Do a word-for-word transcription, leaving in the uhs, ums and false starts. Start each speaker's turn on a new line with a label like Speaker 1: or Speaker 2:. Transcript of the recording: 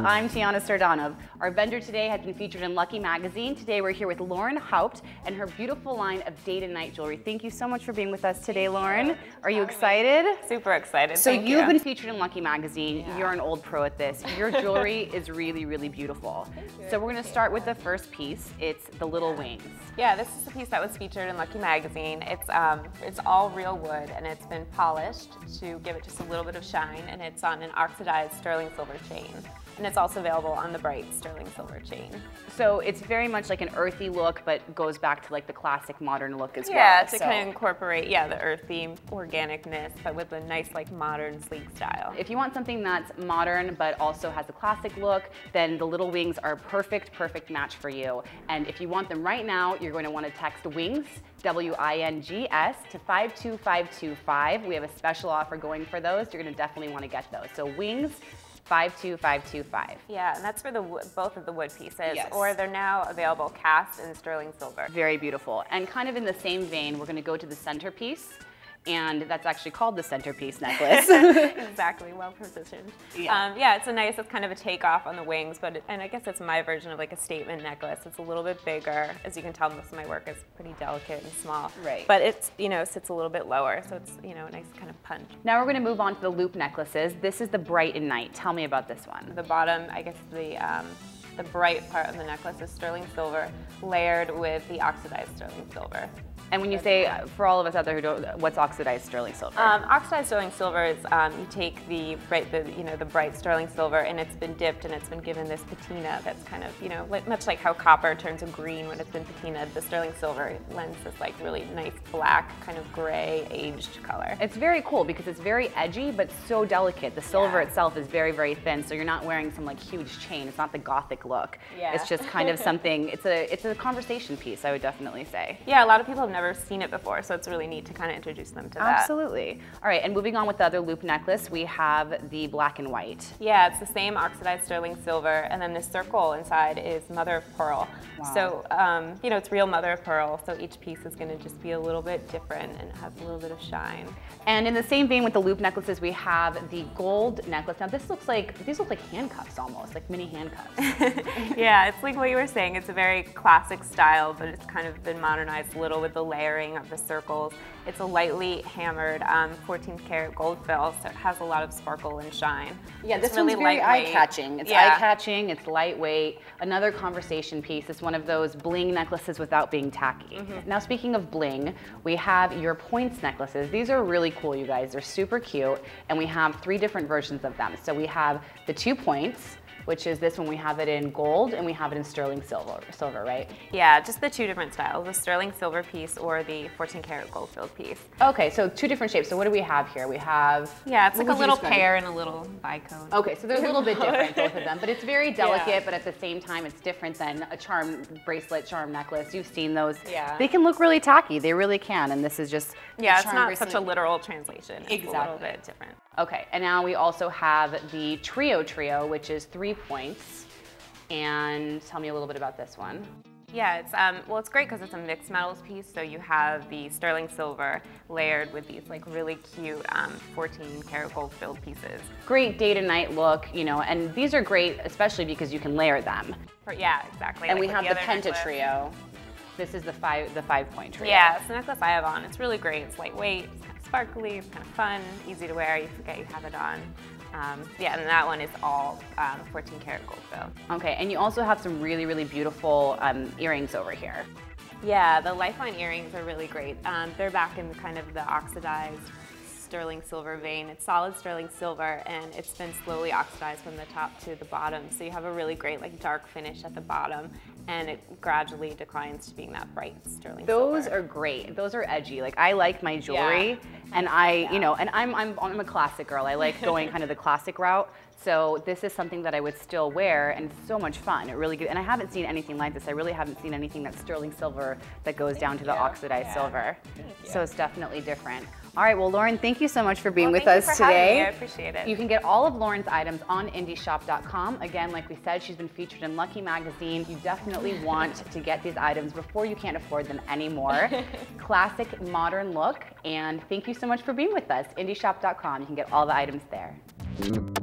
Speaker 1: I'm Tiana Sardanov. Our vendor today has been featured in Lucky Magazine. Today we're here with Lauren Haupt and her beautiful line of day to night jewelry. Thank you so much for being with us today, Lauren. Are you excited?
Speaker 2: Super excited.
Speaker 1: So
Speaker 2: Thank
Speaker 1: you've
Speaker 2: you.
Speaker 1: been featured in Lucky Magazine.
Speaker 2: Yeah.
Speaker 1: You're an old pro at this. Your jewelry is really, really beautiful. So we're going to start with the first piece. It's the little wings.
Speaker 2: Yeah, this is the piece that was featured in Lucky Magazine. It's um, it's all real wood and it's been polished to give it just a little bit of shine, and it's on an oxidized sterling silver chain. And it's also available on the bright sterling silver chain.
Speaker 1: So it's very much like an earthy look, but goes back to like the classic modern look as
Speaker 2: yeah,
Speaker 1: well.
Speaker 2: Yeah, to so. kind of incorporate, yeah, the earthy organicness, but with a nice like modern sleek style.
Speaker 1: If you want something that's modern, but also has a classic look, then the little wings are a perfect, perfect match for you. And if you want them right now, you're going to want to text WINGS, W I N G S, to five two five two five. We have a special offer going for those. You're going to definitely want to get those. So WINGS, five two five two five.
Speaker 2: Yeah, and that's for the both of the wood pieces,
Speaker 1: yes.
Speaker 2: or they're now available cast in sterling silver.
Speaker 1: Very beautiful. And kind of in the same vein, we're going to go to the centerpiece. And that's actually called the centerpiece necklace.
Speaker 2: Exactly, well positioned.
Speaker 1: Yeah.
Speaker 2: Um, yeah, it's a nice, it's kind of a takeoff on the wings, but it, and I guess it's my version of like a statement necklace. It's a little bit bigger. As you can tell, most of my work is pretty delicate and small.
Speaker 1: Right.
Speaker 2: But it's, you know, sits a little bit lower, so it's, you know, a nice kind of punch.
Speaker 1: Now we're going to move on to the loop necklaces. This is the bright and night. Tell me about this one.
Speaker 2: The bottom, I guess the um, the bright part of the necklace is sterling silver layered with the oxidized sterling silver.
Speaker 1: And when you say, for all of us out there who don't, what's oxidized sterling silver?
Speaker 2: Um, oxidized sterling silver is um, you take the bright, the you know, the bright sterling silver, and it's been dipped and it's been given this patina that's kind of, you know, like, much like how copper turns a green when it's been patinaed. The sterling silver lends this like really nice black, kind of gray, aged color.
Speaker 1: It's very cool because it's very edgy but so delicate. The silver
Speaker 2: yeah.
Speaker 1: itself is very, very thin, so you're not wearing some like huge chain. It's not the gothic look.
Speaker 2: Yeah.
Speaker 1: It's just kind of something. It's a it's a conversation piece, I would definitely say.
Speaker 2: Yeah, a lot of people have never seen it before, so it's really neat to kind of introduce them to that.
Speaker 1: Absolutely. All right, and moving on with the other loop necklace, we have the black and white.
Speaker 2: Yeah, it's the same oxidized sterling silver, and then this circle inside is mother of pearl.
Speaker 1: Wow.
Speaker 2: So, um, you know, it's real mother of pearl, so each piece is going to just be a little bit different and has a little bit of shine.
Speaker 1: And in the same vein with the loop necklaces, we have the gold necklace. Now this looks like, these look like handcuffs almost, like mini handcuffs.
Speaker 2: Yeah, it's like what you were saying. It's a very classic style, but it's kind of been modernized a little with the layering of the circles. It's a lightly hammered um, fourteen karat gold fill, so it has a lot of sparkle and shine.
Speaker 1: Yeah,
Speaker 2: it's
Speaker 1: this
Speaker 2: really
Speaker 1: one's very eye-catching. It's
Speaker 2: yeah.
Speaker 1: eye-catching, it's lightweight. Another conversation piece. It's one of those bling necklaces without being tacky. Mm-hmm. Now speaking of bling, we have your points necklaces. These are really cool, you guys. They're super cute, and we have three different versions of them. So we have the two points, which is this one. We have it in gold and we have it in sterling silver, silver, right?
Speaker 2: Yeah, just the two different styles, the sterling silver piece or the fourteen karat gold filled piece.
Speaker 1: Okay, so two different shapes. So what do we have here? We have...
Speaker 2: Yeah, it's like a little pear and a little bicone.
Speaker 1: Okay, so they're a little bit different, both of them, but it's very delicate,
Speaker 2: yeah.
Speaker 1: but at the same time, it's different than a charm bracelet, charm necklace. You've seen those.
Speaker 2: Yeah.
Speaker 1: They can look really tacky. They really can, and this is just
Speaker 2: Yeah, it's not
Speaker 1: bracelet.
Speaker 2: such a literal translation. It's
Speaker 1: Exactly.
Speaker 2: a little bit different.
Speaker 1: Okay, and now we also have the trio trio, which is three points. And tell me a little bit about this one.
Speaker 2: Yeah, it's um, well, it's great because it's a mixed metals piece. So you have the sterling silver layered with these like really cute um, fourteen karat gold filled pieces.
Speaker 1: Great day to night look, you know, and these are great, especially because you can layer them.
Speaker 2: For, yeah, exactly.
Speaker 1: And
Speaker 2: like
Speaker 1: we have the,
Speaker 2: the
Speaker 1: penta
Speaker 2: necklace.
Speaker 1: trio. This is the five, the five point trio.
Speaker 2: Yeah, it's the necklace I have on. It's really great. It's lightweight, it's kind of sparkly, it's kind of fun, easy to wear. You forget you have it on. Um, yeah, and that one is all um, fourteen karat gold fill.
Speaker 1: Okay, and you also have some really, really beautiful um, earrings over here.
Speaker 2: Yeah, the Lifeline earrings are really great. Um, they're back in kind of the oxidized sterling silver vein. It's solid sterling silver, and it's been slowly oxidized from the top to the bottom. So you have a really great like dark finish at the bottom, and it gradually declines to being that bright sterling
Speaker 1: Those
Speaker 2: silver.
Speaker 1: are great. Those are edgy. Like I like my jewelry,
Speaker 2: Yeah.
Speaker 1: and I,
Speaker 2: Yeah.
Speaker 1: you know, and I'm I'm I'm a classic girl. I like going kind of the classic route. So this is something that I would still wear, and it's so much fun. It really good. And I haven't seen anything like this. I really haven't seen anything that's sterling silver that goes
Speaker 2: Thank
Speaker 1: down to the
Speaker 2: you.
Speaker 1: oxidized
Speaker 2: Yeah.
Speaker 1: silver.
Speaker 2: Thank you.
Speaker 1: So it's definitely different. All right, well, Lauren, thank you so much for being
Speaker 2: Well,
Speaker 1: with
Speaker 2: thank
Speaker 1: us
Speaker 2: you for
Speaker 1: today.
Speaker 2: having me. I appreciate it.
Speaker 1: You can get all of Lauren's items on indie shop dot com. Again, like we said, she's been featured in Lucky Magazine. You definitely want to get these items before you can't afford them anymore. Classic, modern look, and thank you so much for being with us. indie shop dot com, you can get all the items there.